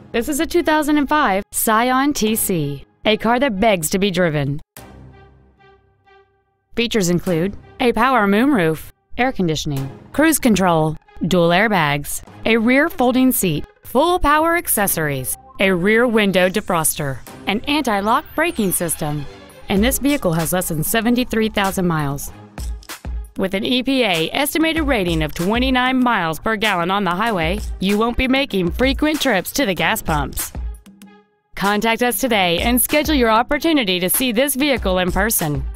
This is a 2005 Scion TC, a car that begs to be driven. Features include a power moonroof, air conditioning, cruise control, dual airbags, a rear folding seat, full power accessories, a rear window defroster, an anti-lock braking system, and this vehicle has less than 73,000 miles. With an EPA estimated rating of 29 miles per gallon on the highway, you won't be making frequent trips to the gas pumps. Contact us today and schedule your opportunity to see this vehicle in person.